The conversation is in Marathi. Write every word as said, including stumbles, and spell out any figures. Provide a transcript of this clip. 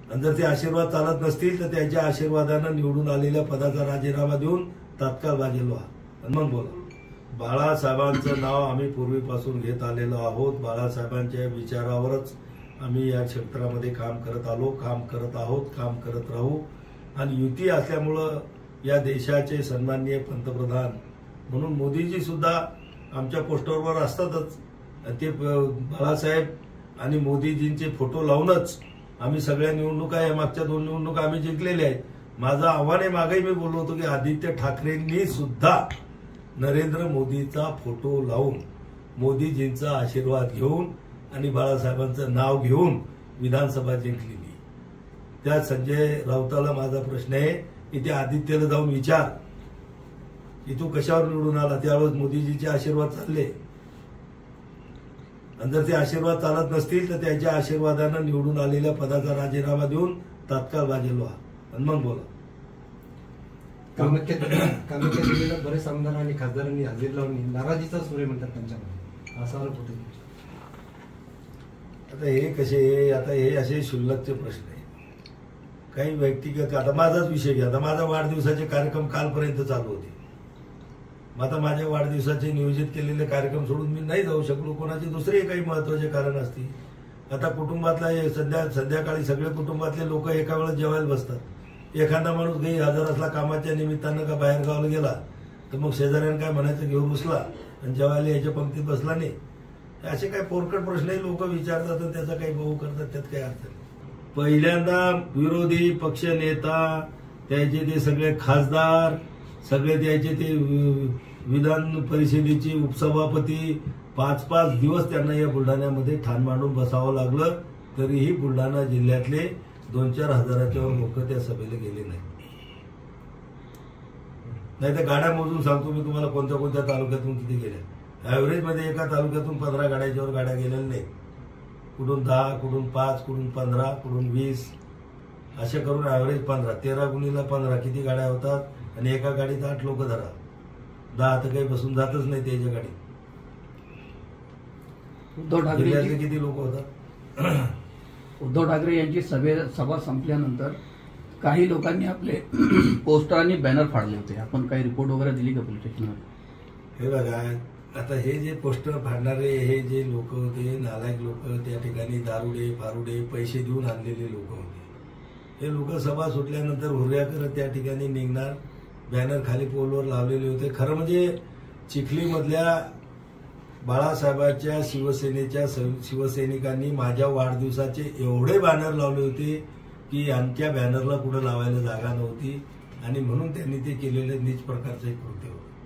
आणि जर ते आशीर्वाद चालत नसतील तर त्यांच्या आशीर्वादानं निवडून आलेल्या पदाचा राजीनामा देऊन तात्काळ बाजूला व्हा आणि मग बोला. बाळासाहेबांचं नाव आम्ही पूर्वीपासून घेत आलेलो आहोत. बाळासाहेबांच्या विचारावरच आम्ही या क्षेत्रामध्ये काम करत आलो, काम करत आहोत, काम करत राहू. आणि युती असल्यामुळं या देशाचे सन्माननीय पंतप्रधान म्हणून मोदीजी सुद्धा आमच्या पोस्टरवर असतातच. ते बाळासाहेब आणि मोदीजींचे फोटो लावूनच आम्ही सगळ्या निवडणुका, या मागच्या दोन निवडणुका आम्ही जिंकलेल्या आहेत. माझं आव्हान आहे, मागेही मी बोललो होतो की आदित्य ठाकरेंनी सुद्धा नरेंद्र मोदीचा फोटो लावून मोदीजींचा आशीर्वाद घेऊन आणि बाळासाहेबांचं नाव घेऊन विधानसभा जिंकलेली. त्या संजय राऊताला माझा प्रश्न आहे की त्या आदित्यला जाऊन विचार की तू कशावर निवडून आला. त्यावेळेस मोदीजीचे आशीर्वाद चालले आणि जर ते आशीर्वाद चालत नसतील तर त्यांच्या आशीर्वादानं निवडून आलेल्या पदाचा राजीनामा देऊन तात्काळ बाजूला व्हा आणि मग बोला. कामाच्या दिलेला बरेच आमदार आणि खासदारांनी हजेरी लावून नाराजीचा सूर्य म्हणतात त्यांच्यामध्ये, असा आरोप होतो. आता हे कसे, आता हे असे क्षुल्लकचे प्रश्न आहे. काही व्यक्तिगत, आता माझाच विषय घ्या. आता माझा वाढदिवसाचे कार्यक्रम कालपर्यंत चालू होते. मग आता माझ्या वाढदिवसाचे नियोजित केलेले कार्यक्रम सोडून मी नाही जाऊ शकलो. कोणाचे दुसरे काही महत्वाचे कारण असतील. आता कुटुंबातला सध्या संध्याकाळी सगळे कुटुंबातले लोक एका वेळेस जेवायला बसतात. एखादा माणूस काही हजर असला कामाच्या निमित्तानं का बाहेर गावाला गेला तर मग शेजाऱ्यानं काय म्हणायचं, घेऊन बसला आणि जेवायला याच्या पंक्तीत बसला नाही. असे काही पोरकट प्रश्नही लोक विचारतात आणि त्याचा काही भाऊ करतात, त्यात काही अर्थ नाही. पहिल्यांदा विरोधी पक्ष नेता, त्याचे ते सगळे खासदार, सगळे त्याचे ते विधान परिषदेचे उपसभापती, पाच पाच दिवस त्यांना या बुलढाण्यामध्ये ठाण मांडून बसावं लागलं. तरीही बुलढाणा जिल्ह्यातले दोन चार हजाराच्या लोक त्या सभेला गेले नाही. नाही तर गाड्या मोजून सांगतो मी तुम्हाला कोणत्या कोणत्या तालुक्यातून किती गेल्या. ऍव्हरेज मध्ये एका तालुक्यातून पंधरा गाड्याच्यावर गाड्या गेलेल्या नाही. कुठून दहा, कुठून पाच, कुठून पंधरा, कुठून वीस, असे करून ऍव्हरेज पंधरा. तेरा गुणीला पंधरा किती गाड्या होतात आणि एका गाडीत आठ लोक धरा. दहा तर काही बसून जातच नाही त्याच्या गाडीत. उद्धव ठाकरे जिल्ह्यातले किती लोक होतात. उद्धव ठाकरे यांची सभे सभा संपल्यानंतर काही लोकांनी आपले पोस्टर आणि बॅनर फाडले होते. आपण काही रिपोर्ट वगैरे दिली का पोलीस स्टेशनवर? हे बघा, आता हे जे पोस्टर फाडणारे हे जे लोक होते, नालायक लोक, त्या ठिकाणी दारुडे फारुडे पैसे देऊन आणलेले लोक होते. हे लोक सभा सुटल्यानंतर हुर्या करत त्या ठिकाणी निघणार. बॅनर खाली पोलवर लावलेले होते. खरं म्हणजे चिखलीमधल्या बाळासाहेबांच्या शिवसेनेच्या शिवसैनिकांनी माझ्या वाढदिवसाचे एवढे बॅनर लावले होते की आमच्या बॅनरला कुठं लावायला जागा नव्हती आणि म्हणून त्यांनी ते केलेले नीच प्रकारचे कृत्य होते.